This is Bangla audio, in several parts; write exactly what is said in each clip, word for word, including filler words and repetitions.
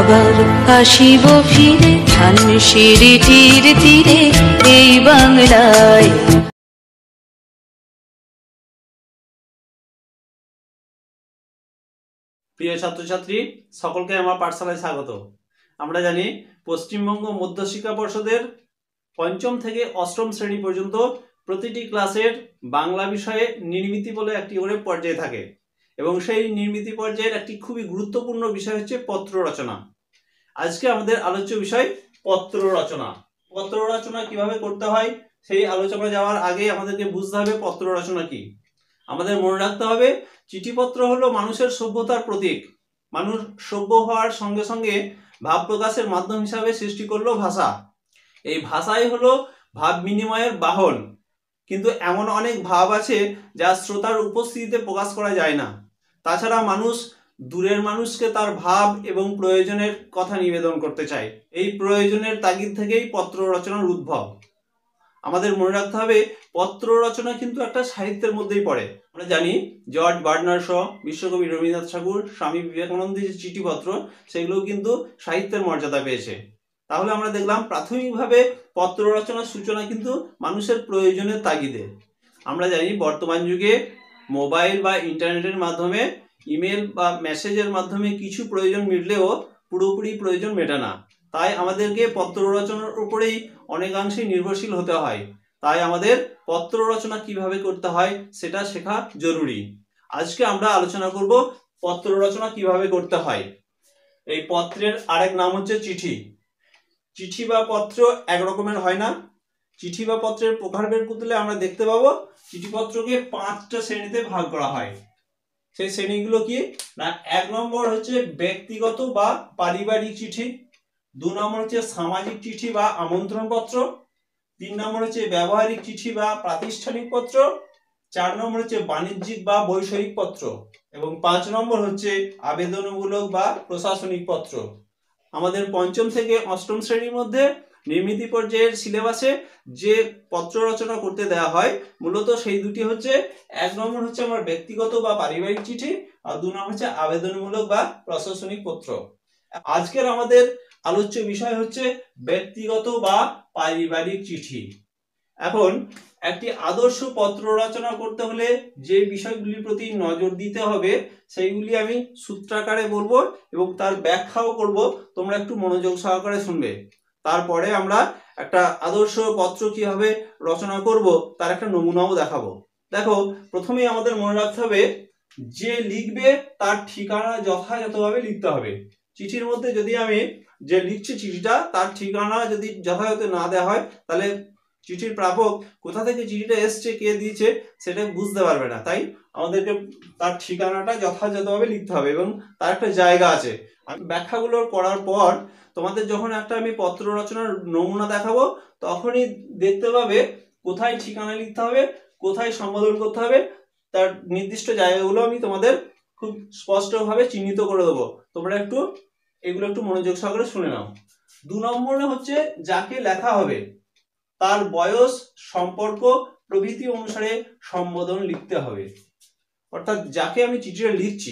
আবার আসিব ফিরে ধানসিঁড়িটির তীরে এই বাংলায়। প্রিয় ছাত্রছাত্রী সকলকে আমার পাঠশালায় স্বাগত। আমরা জানি পশ্চিমবঙ্গ মধ্য শিক্ষা পর্ষদের পঞ্চম থেকে অষ্টম শ্রেণী পর্যন্ত প্রতিটি ক্লাসের বাংলা বিষয়ে নির্মিতি বলে একটি করে পর্যায় থাকে এবং সেই নির্মিতি পর্যায়ের একটি খুবই গুরুত্বপূর্ণ বিষয় হচ্ছে পত্র রচনা। আজকে আমাদের আলোচ্য বিষয় পত্র রচনা। পত্র রচনা কিভাবে করতে হয় সেই আলোচনা যাওয়ার আগে আমাদেরকে বুঝতে হবে পত্র রচনা কি। আমাদের মনে রাখতে হবে চিঠিপত্র হলো মানুষের সভ্যতার প্রতীক। মানুষ সভ্য হওয়ার সঙ্গে সঙ্গে ভাব প্রকাশের মাধ্যম হিসাবে সৃষ্টি করলো ভাষা। এই ভাষাই হলো ভাব বিনিময়ের বাহন। কিন্তু এমন অনেক ভাব আছে যা শ্রোতার উপস্থিতিতে প্রকাশ করা যায় না। তাছাড়া মানুষ দূরের মানুষকে তার ভাব এবং প্রয়োজনের কথা নিবেদন করতে চায়। এই প্রয়োজনের তাগিদ থেকেই পত্র রচনার উদ্ভব। আমাদের মনে রাখতে হবে পত্র রচনা কিন্তু একটা সাহিত্যের মধ্যেই পড়ে। আমরা জানি জর্জ বার্নার শ, বিশ্বকবি রবীন্দ্রনাথ ঠাকুর, স্বামী বিবেকানন্দের যে চিঠিপত্র সেগুলো কিন্তু সাহিত্যের মর্যাদা পেয়েছে। তাহলে আমরা দেখলাম প্রাথমিকভাবে পত্র রচনার সূচনা কিন্তু মানুষের প্রয়োজনের তাগিদে। আমরা জানি বর্তমান যুগে মোবাইল বা ইন্টারনেটের মাধ্যমে ইমেল বা মেসেজের মাধ্যমে কিছু প্রয়োজন মিটলেও পুরোপুরি প্রয়োজন মেটে না। তাই আমাদেরকে পত্র রচনার উপরেই অনেকাংশেই নির্ভরশীল হতে হয়। তাই আমাদের পত্র রচনা কিভাবে করতে হয় সেটা শেখা জরুরি। আজকে আমরা আলোচনা করব পত্র রচনা কিভাবে করতে হয়। এই পত্রের আরেক নাম হচ্ছে চিঠি। চিঠি বা পত্র এক রকমের হয় না। চিঠি বা পত্রের প্রকারভেদ করতে আমরা দেখতে পাবো চিঠিপত্রকে পাঁচটা শ্রেণীতে ভাগ করা হয়। সেই শ্রেণীগুলো কি না, এক নম্বর হচ্ছে ব্যক্তিগত বা পারিবারিক চিঠি, দু নম্বর হচ্ছে সামাজিক চিঠি বা আমন্ত্রণ পত্র, তিন নম্বর হচ্ছে ব্যবহারিক চিঠি বা প্রাতিষ্ঠানিক পত্র, চার নম্বর হচ্ছে বাণিজ্যিক বা বৈষয়িক পত্র এবং পাঁচ নম্বর হচ্ছে আবেদনমূলক বা প্রশাসনিক পত্র। আমাদের পঞ্চম থেকে অষ্টম শ্রেণীর মধ্যে নির্মিতি পর্যায়ের সিলেবাসে যে পত্র রচনা করতে দেওয়া হয় মূলত সেই দুটি হচ্ছে, এক নম্বর হচ্ছে আমার ব্যক্তিগত বা পারিবারিক চিঠি আর দু নম্বর হচ্ছে আবেদনমূলক বা প্রশাসনিক পত্র। আজকের আমাদের আলোচ্য বিষয় হচ্ছে ব্যক্তিগত বা পারিবারিক চিঠি। এখন একটি আদর্শ পত্র রচনা করতে হলে যে বিষয়গুলির প্রতি নজর দিতে হবে সেইগুলি আমি সূত্রাকারে বলবো এবং তার ব্যাখ্যাও করব। তোমরা একটু মনোযোগ সহকারে শুনবে। তারপরে আমরা একটা আদর্শ পত্র কিভাবে রচনা করব তার একটা নমুনাও দেখাবো। দেখো, প্রথমেই আমাদের মনে রাখতে হবে যে লিখবে তার ঠিকানা যথাযথভাবে লিখতে হবে। চিঠির মধ্যে যদি আমি যে লিখছি চিঠিটা তার ঠিকানা যদি যথাযথ না দেওয়া হয় তাহলে চিঠির প্রাপক কোথা থেকে চিঠিটা এসছে, কে দিয়েছে সেটা বুঝতে পারবে না। তাই আমাদেরকে তার ঠিকানাটা যথাযথভাবে লিখতে হবে এবং তার একটা জায়গা আছে। আমি ব্যাখ্যাগুলো করার পর তোমাদের যখন একটা আমি পত্র রচনার নমুনা দেখাবো তখনই দেখতে পাবে কোথায় ঠিকানা লিখতে হবে, কোথায় সম্বোধন করতে হবে, তার নির্দিষ্ট জায়গাগুলো আমি তোমাদের খুব স্পষ্টভাবে চিহ্নিত করে দেবো। তোমরা একটু এগুলো একটু মনোযোগ সহকারে শুনে নাও। দু নম্বরে হচ্ছে যাকে লেখা হবে তার বয়স, সম্পর্ক প্রভৃতি অনুসারে সম্বোধন লিখতে হবে। অর্থাৎ যাকে আমি চিঠিটা লিখছি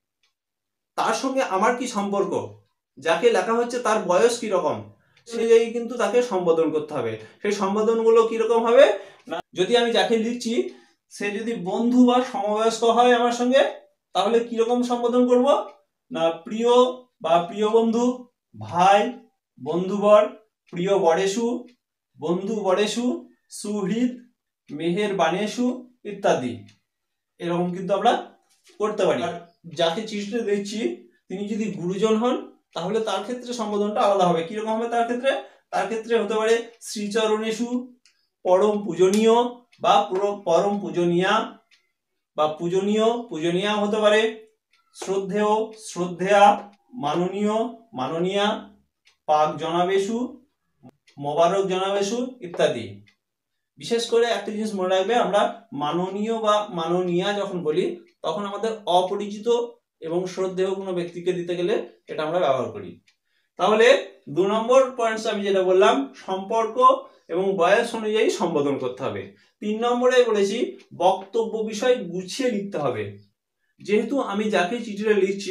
তার সঙ্গে আমার কি সম্পর্ক, যাকে লেখা হচ্ছে তার বয়স কি রকম সেই জায়গায় কিন্তু তাকে সম্বোধন করতে হবে। সেই সম্বোধনগুলো কিরকম হবে না, যদি আমি যাকে লিখছি সে যদি বন্ধু বা সমবয়স্ক হয় আমার সঙ্গে তাহলে কিরকম সম্বোধন করব না, প্রিয় বা প্রিয় বন্ধু, ভাই, বন্ধুবর, প্রিয় বরেশু, বন্ধু বরেশু, সুহৃদ, মেহের বানেশু ইত্যাদি। এরকম কিন্তু আমরা করতে পারি। আর যাকে চিঠিটা দিচ্ছি তিনি যদি গুরুজন হন তাহলে তার ক্ষেত্রে সম্বোধনটা আলাদা হবে। কিরকম হবে তার ক্ষেত্রে তার ক্ষেত্রে হতে পারে শ্রীচরণেশু, পরম পূজনীয় বা পরম পূজনীয়া বা পূজনীয় পূজনীয়া হতে পারে, শ্রদ্ধেয় শ্রদ্ধেয়া, মাননীয় মাননীয়া, পাক জনাবেশু, মোবারক জনাবেশু ইত্যাদি। বিশেষ করে একটা জিনিস মনে রাখবে, আমরা মাননীয় বা মাননীয়া যখন বলি তখন আমাদের অপরিচিত এবং শ্রদ্ধেয় কোনো ব্যক্তিকে দিতে গেলে এটা আমরা ব্যবহার করি। তাহলে দু নম্বর পয়েন্টস আমি যেটা বললাম সম্পর্ক এবং বয়স অনুযায়ী সম্বোধন করতে হবে। তিন নম্বরে বলেছি বক্তব্য বিষয় গুছিয়ে লিখতে হবে। যেহেতু আমি যাকে চিঠিটা লিখছি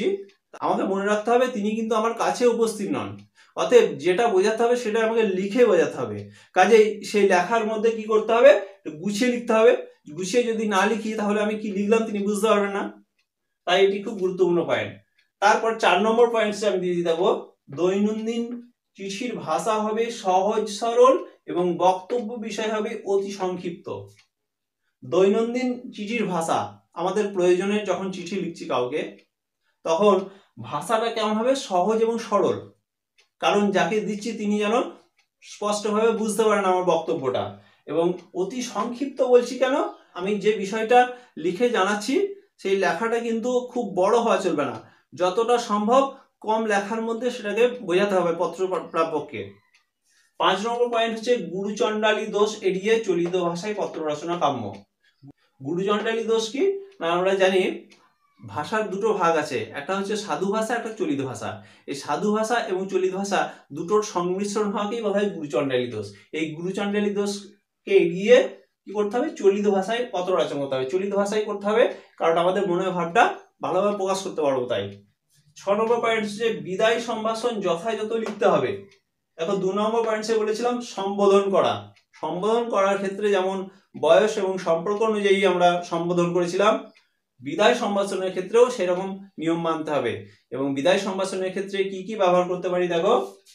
আমাকে মনে রাখতে হবে তিনি কিন্তু আমার কাছে উপস্থিত নন, অতএব যেটা বোঝাতে হবে সেটা আমাকে লিখে বোঝাতে হবে। কাজেই সেই লেখার মধ্যে কি করতে হবে, গুছিয়ে লিখতে হবে। গুছিয়ে যদি না লিখি তাহলে আমি কি লিখলাম তিনি বুঝতে পারবেন না, তাই এটি খুব গুরুত্বপূর্ণ পয়েন্ট। তারপর চার নম্বর পয়েন্টসে আমি দিয়ে দেবো, দৈনন্দিন চিঠির ভাষা হবে সহজ সরল এবং বক্তব্য বিষয় হবে অতি সংক্ষিপ্ত। দৈনন্দিন চিঠির ভাষা, আমাদের প্রয়োজনে যখন চিঠি লিখছি কাউকে, তখন ভাষাটা কেমন হবে, সহজ এবং সরল। কারণ যাকে দিচ্ছি তিনি যেন স্পষ্টভাবে বুঝতে পারেন আমার বক্তব্যটা। এবং অতি সংক্ষিপ্ত বলছি কেন, আমি যে বিষয়টা লিখে জানাচ্ছি সেই লেখাটা কিন্তু খুব বড় হওয়া চলবে না, যতটা সম্ভব কম লেখার মধ্যে সেটাকে বোঝাতে হবে পত্র প্রাপককে। পাঁচ নম্বর পয়েন্ট হচ্ছে গুরুচণ্ডালী দোষ এড়িয়ে চলিত ভাষায় পত্র রচনা কাম্য। গুরুচণ্ডালী দোষ কি না, আমরা জানি ভাষার দুটো ভাগ আছে, একটা হচ্ছে সাধু ভাষা, একটা চলিত ভাষা। এই সাধু ভাষা এবং চলিত ভাষা দুটোর সংমিশ্রণ হওয়াকেই বলা হয় গুরুচণ্ডালী দোষ। এই গুরুচণ্ডালী দোষকে এড়িয়ে কি করতে হবে, চলিত ভাষায় পত্র রচনা করতে হবে, চলিত ভাষায় করতে হবে, কারণ আমাদের মনের ভাবটা ভালোভাবে প্রকাশ করতে পারবো তাই। ছ নম্বর পয়েন্ট হচ্ছে বিদায় সম্ভাষণ যথাযথ লিখতে হবে। দেখো দু নম্বর পয়েন্টে বলেছিলাম সম্বোধন করা। সম্বোধন করার ক্ষেত্রে যেমন বয়স এবং সম্পর্ক অনুযায়ী আমরা সম্বোধন করেছিলাম, বিদায় সম্ভাষণের ক্ষেত্রেও সেরকম নিয়ম মানতে হবে। এবং বিদায় সম্ভাষণের ক্ষেত্রে কি কি ব্যবহার করতে পারি, দেখো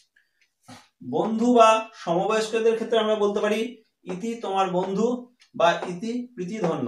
বন্ধু বা সমবয়স্কদের ক্ষেত্রে আমরা বলতে পারি ইতি তোমার বন্ধু বা ইতি প্রীতিধন্য।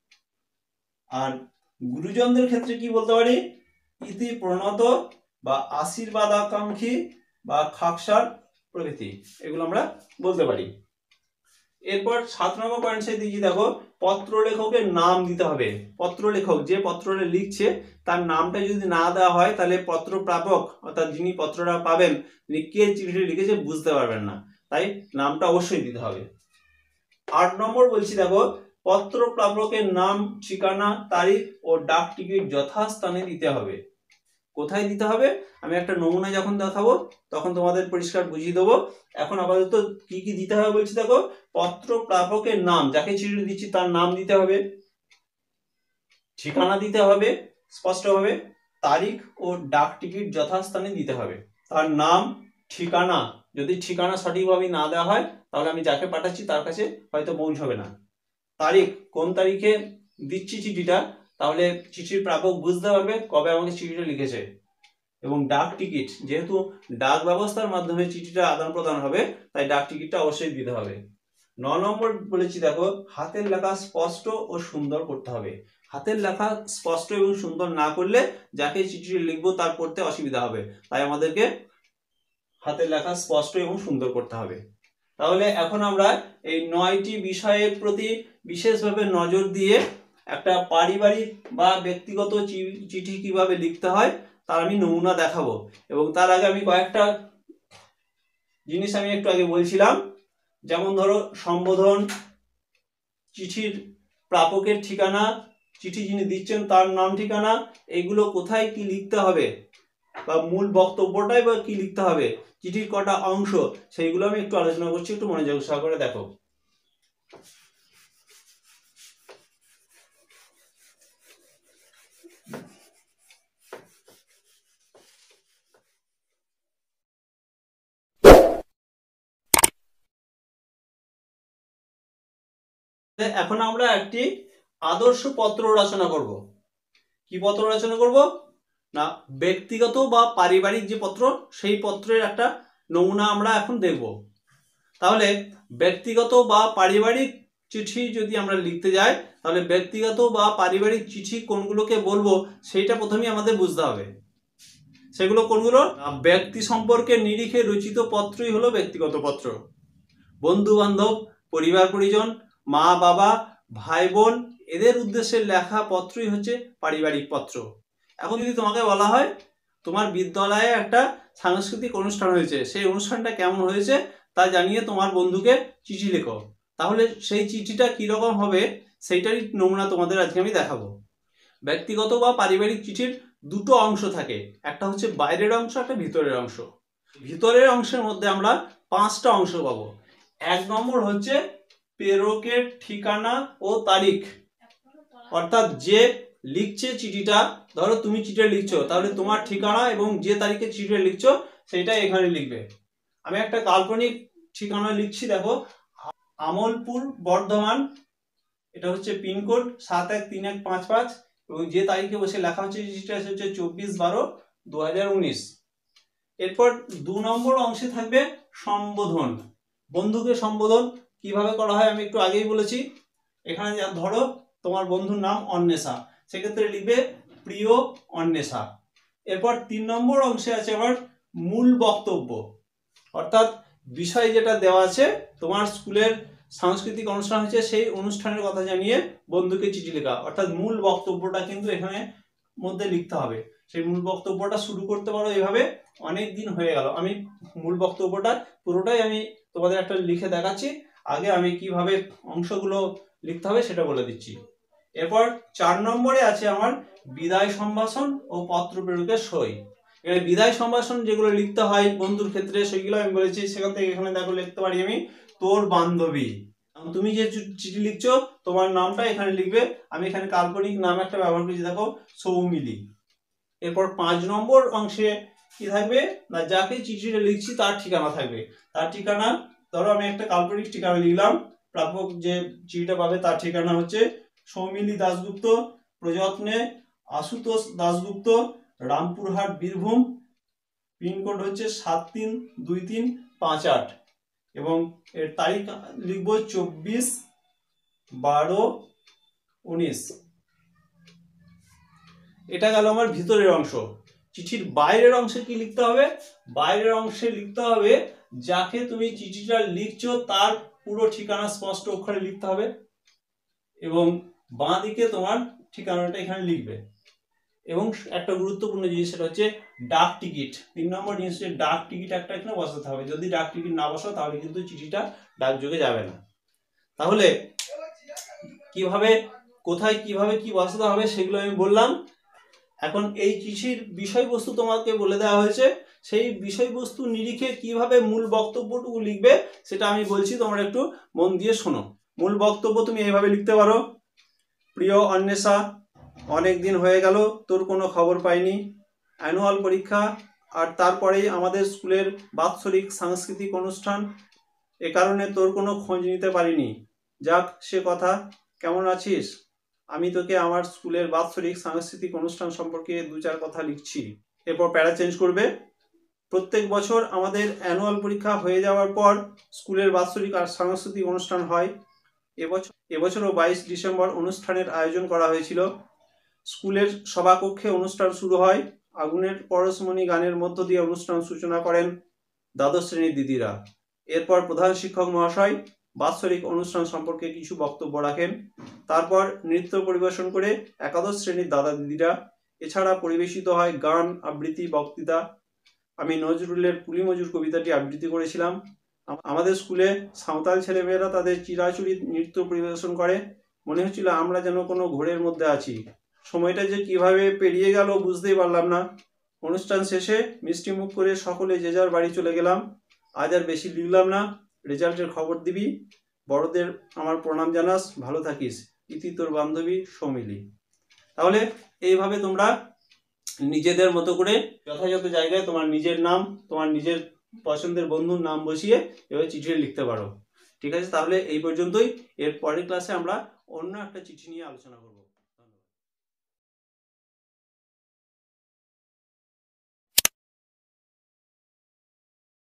আর গুরুজনদের ক্ষেত্রে কি বলতে পারি, ইতি প্রণত বা আশীর্বাদ আকাঙ্ক্ষী বা খাকসার প্রভৃতি, এগুলো আমরা বলতে পারি। এরপর সাত নম্বর পয়েন্ট সে দিয়েছি, দেখো পত্র লেখকের নাম দিতে হবে। পত্র লেখক যে পত্রটা লিখছে তার নামটা যদি না দেওয়া হয় তাহলে পত্র প্রাপক অর্থাৎ যিনি পত্রটা পাবেন তিনি কে চিঠিটা লিখেছে বুঝতে পারবেন না, তাই নামটা অবশ্যই দিতে হবে। আট নম্বর বলছি, দেখো পত্র প্রাপকের নাম, ঠিকানা, তারিখ ও ডাক টিকিট যথাস্থানে দিতে হবে। কোথায় দিতে হবে আমি একটা নমুনা যখন দেখাবো তখন তোমাদের পরিষ্কার বুঝিয়ে দেবো। এখন আপাতত কি কি দিতে হবে বলছি, দেখো পত্র প্রাপকের নাম, যাকে চিঠি দিচ্ছি তার নাম দিতে হবে, ঠিকানা দিতে হবে স্পষ্টভাবে, তারিখ ও ডাক টিকিট যথাস্থানে দিতে হবে। তার নাম, ঠিকানা, যদি ঠিকানা সঠিকভাবে না দেওয়া হয় তাহলে আমি যাকে পাঠাচ্ছি তার কাছে হয়তো পৌঁছবে না। তারিখ, কোন তারিখে দিচ্ছি চিঠিটা, তাহলে চিঠির প্রাপক বুঝতে পারবে কবে আমাকে চিঠিটা লিখেছে। এবং ডাক টিকিট, যেহেতু ডাক ব্যবস্থার মাধ্যমে চিঠিটা আদান প্রদান হবে তাই ডাক টিকিটটা অবশ্যই দিতে হবে। ন নম্বর বলেছি, দেখো হাতের লেখা স্পষ্ট ও সুন্দর করতে হবে। হাতের লেখা স্পষ্ট এবং সুন্দর না করলে যাকে চিঠি লিখবো তার পড়তে অসুবিধা হবে, তাই আমাদেরকে হাতের লেখা স্পষ্ট এবং সুন্দর করতে হবে। তাহলে এখন আমরা এই নয়টি বিষয়ের প্রতি বিশেষভাবে নজর দিয়ে একটা পারিবারিক বা ব্যক্তিগত চিঠি কিভাবে লিখতে হয় তার আমি নমুনা দেখাবো। এবং তার আগে আমি কয়েকটা জিনিস আমি একটু আগে বলছিলাম, যেমন ধরো সম্বোধন, চিঠির প্রাপকের ঠিকানা, চিঠি যিনি দিচ্ছেন তার নাম ঠিকানা, এগুলো কোথায় কি লিখতে হবে বা মূল বক্তব্যটাই বা কি লিখতে হবে, চিঠির কটা অংশ সেইগুলো আমি একটু আলোচনা করছি, একটু মনোযোগ সহকারে দেখো। এখন আমরা একটি আদর্শ পত্র রচনা করব। কি পত্র রচনা করব না, ব্যক্তিগত বা পারিবারিক যে পত্র সেই পত্রের একটা নমুনা আমরা এখন দেখব। তাহলে ব্যক্তিগত বা পারিবারিক চিঠি যদি আমরা লিখতে যাই তাহলে ব্যক্তিগত বা পারিবারিক চিঠি কোনগুলোকে বলবো সেইটা প্রথমেই আমাদের বুঝতে হবে। সেগুলো কোনগুলো, ব্যক্তি সম্পর্কে নিরিখে রচিত পত্রই হলো ব্যক্তিগত পত্র। বন্ধু বান্ধব, পরিবার পরিজন, মা বাবা, ভাই বোন এদের উদ্দেশ্যে লেখা পত্রই হচ্ছে পারিবারিক পত্র। এখন যদি তোমাকে বলা হয় তোমার বিদ্যালয়ে একটা সাংস্কৃতিক অনুষ্ঠান হয়েছে, সেই অনুষ্ঠানটা কেমন হয়েছে তা জানিয়ে তোমার বন্ধুকে চিঠি লেখো, তাহলে সেই চিঠিটা কিরকম হবে সেইটারই নমুনা তোমাদের আজকে আমি দেখাবো। ব্যক্তিগত বা পারিবারিক চিঠির দুটো অংশ থাকে, একটা হচ্ছে বাইরের অংশ, একটা ভিতরের অংশ। ভিতরের অংশের মধ্যে আমরা পাঁচটা অংশ পাবো। এক নম্বর হচ্ছে প্রেরকের ঠিকানা ও তারিখ, অর্থাৎ যে লিখছে চিঠিটা, ধরো তুমি চিঠিটা লিখছো, তাহলে তোমার ঠিকানা এবং যে তারিখে চিঠিটা লিখছো সেটা এখানে লিখবে। আমি একটা কাল্পনিক ঠিকানা লিখছি, দেখো আমলপুর বর্ধমান, এটা হচ্ছে পিনকোড সাত এক তিন এক পাঁচ পাঁচ, এবং যে তারিখে বসে লেখা হচ্ছে চিঠিটা হচ্ছে চব্বিশ বারো দু হাজার উনিশ। এরপর দু নম্বর অংশে থাকবে সম্বোধন। বন্ধুকে সম্বোধন কিভাবে করা হয় আমি একটু আগেই বলেছি। এখানে ধরো তোমার বন্ধুর নাম অন্বেষা, সেক্ষেত্রে লিখবে প্রিয় অন্বেষা। এরপর তিন নম্বর অংশে আছে আবার মূল বক্তব্য, অর্থাৎ বিষয় যেটা দেওয়া আছে, তোমার স্কুলের সাংস্কৃতিক অনুষ্ঠান হচ্ছে সেই অনুষ্ঠানের কথা জানিয়ে বন্ধুকে চিঠি লেখা, অর্থাৎ মূল বক্তব্যটা কিন্তু এখানে মধ্যে লিখতে হবে। সেই মূল বক্তব্যটা শুরু করতে পারো এভাবে। অনেক দিন হয়ে গেল, আমি মূল বক্তব্যটা পুরোটাই আমি তোমাদের একটা লিখে দেখাচ্ছি। আগে আমি কিভাবে অংশগুলো লিখতে হবে সেটা বলে দিচ্ছি। এরপর চার নম্বরে আছে আমার বিদায় সম্ভাষণ ও পত্র প্রেরকের সই। এখানে বিদায় সম্ভাষণ যেগুলো লিখতে হয় বন্ধুর ক্ষেত্রে সেগুলো আমি বলেছি। সেখান থেকে এখানে দেখো লিখতে পারি আমি তোর বান্ধবী। তুমি যে চিঠি লিখছো তোমার নামটা এখানে লিখবে, আমি এখানে কাল্পনিক নাম একটা ব্যবহার করেছি, দেখো সৌমিলি। এরপর পাঁচ নম্বর অংশে কি থাকবে না, যাকে চিঠিটা লিখছি তার ঠিকানা থাকবে। তার ঠিকানা, ধরো আমি একটা কাল্পনিক ঠিকানা লিখলাম, প্রাপক যে চিঠিটা পাবে তার ঠিকানা হচ্ছে সৌমিলি দাশগুপ্ত, প্রযত্নে আশুতোষ দাশগুপ্ত, রামপুরহাট বীরভূম, পিনকোড হচ্ছে সাত তিন দুই তিন পাঁচ আট, এবং এর তারিখ লিখবো চব্বিশ বারো উনিশ। এটা গেল আমার ভিতরের অংশ। চিঠির বাইরের অংশে কি লিখতে হবে, বাইরের অংশে লিখতে হবে যাকে তুমি চিঠিটা লিখছো তার পুরো ঠিকানা স্পষ্ট অক্ষরে লিখতে হবে, এবং বাঁ দিকে তোমার ঠিকানাটা এখানে লিখবে। এবং একটা গুরুত্বপূর্ণ জিনিস সেটা হচ্ছে ডাক টিকিট। তিন নম্বর জিনিস হচ্ছে ডাক টিকিট একটা এখানে বসাতে হবে। যদি ডাক টিকিট না বসাও তাহলে কিন্তু চিঠিটা ডাকযোগে যাবে না। তাহলে কিভাবে, কোথায়, কিভাবে কি বসাতে হবে সেগুলো আমি বললাম। এখন এই চিঠির বিষয়বস্তু তোমাকে বলে দেওয়া হয়েছে, সেই বিষয়বস্তু নিরিখে কিভাবে মূল বক্তব্যটুকু লিখবে সেটা আমি বলছি, তোমরা একটু মন দিয়ে শোনো। মূল বক্তব্য তুমি এইভাবে লিখতে পারো, প্রিয় অন্বেষা, অনেক দিন হয়ে গেল তোর কোনো খবর পাইনি। অ্যানুয়াল পরীক্ষা আর তারপরেই আমাদের স্কুলের বাৎসরিক সাংস্কৃতিক অনুষ্ঠান, এ কারণে তোর কোনো খোঁজ নিতে পারিনি। যাক সে কথা, কেমন আছিস? আমি তোকে আমার স্কুলের বাৎসরিক সাংস্কৃতিক অনুষ্ঠান সম্পর্কে দু চার কথা লিখছি। এরপর প্যারা চেঞ্জ করবে। প্রত্যেক বছর আমাদের অ্যানুয়াল পরীক্ষা হয়ে যাওয়ার পর স্কুলের বাৎসরিক আর সাংস্কৃতিক অনুষ্ঠান হয়। এবছর এবছরও বাইশ ডিসেম্বর অনুষ্ঠানের আয়োজন করা হয়েছিল। স্কুলের সভাকক্ষে অনুষ্ঠান শুরু হয়। আগুনের পরশমণি গানের মধ্য দিয়ে অনুষ্ঠান সূচনা করেন দ্বাদশ শ্রেণীর দিদিরা। এরপর প্রধান শিক্ষক মহাশয় বাৎসরিক অনুষ্ঠান সম্পর্কে কিছু বক্তব্য রাখেন। তারপর নৃত্য পরিবেশন করে একাদশ শ্রেণীর দাদা দিদিরা। এছাড়া পরিবেশিত হয় গান, আবৃত্তি, বক্তৃতা। আমি নজরুলের কুলি মজুর কবিতাটি আবৃত্তি করেছিলাম। আমাদের স্কুলে সাঁওতাল ছেলেমেয়েরা তাদের চিরাচুরি নৃত্য পরিবেশন করে। মনে হচ্ছিল আমরা যেন কোনো ঘোরের মধ্যে আছি। সময়টা যে কিভাবে পেরিয়ে গেল বুঝতেই পারলাম না। অনুষ্ঠান শেষে মিষ্টি মুখ করে সকলে যে যার বাড়ি চলে গেলাম। আজ আর বেশি লিখলাম না, রেজাল্টের খবর দিবি। বড়দের আমার প্রণাম জানাস, ভালো থাকিস। ইতি তোর বান্ধবী সৌমিলি। তাহলে এইভাবে তোমরা নিজেদের মতো করে যথাযথ জায়গায় তোমার নিজের নাম, তোমার নিজের পছন্দের বন্ধুর নাম বসিয়ে এভাবে চিঠি লিখতে পারো। ঠিক আছে, তাহলে এই পর্যন্তই। এর পরের ক্লাসে আমরা অন্য একটা চিঠি নিয়ে আলোচনা করব।